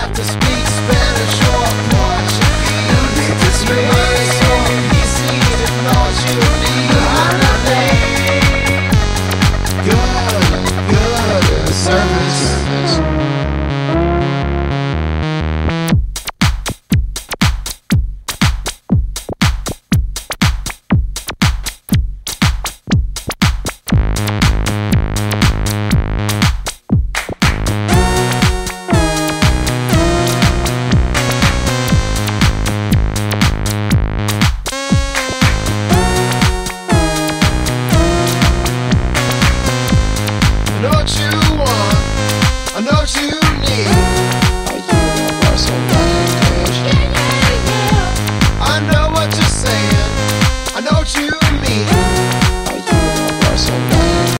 have to speak Spanish or Portuguese. It's so easy to know what you need. Good service. I know what you want, I know what you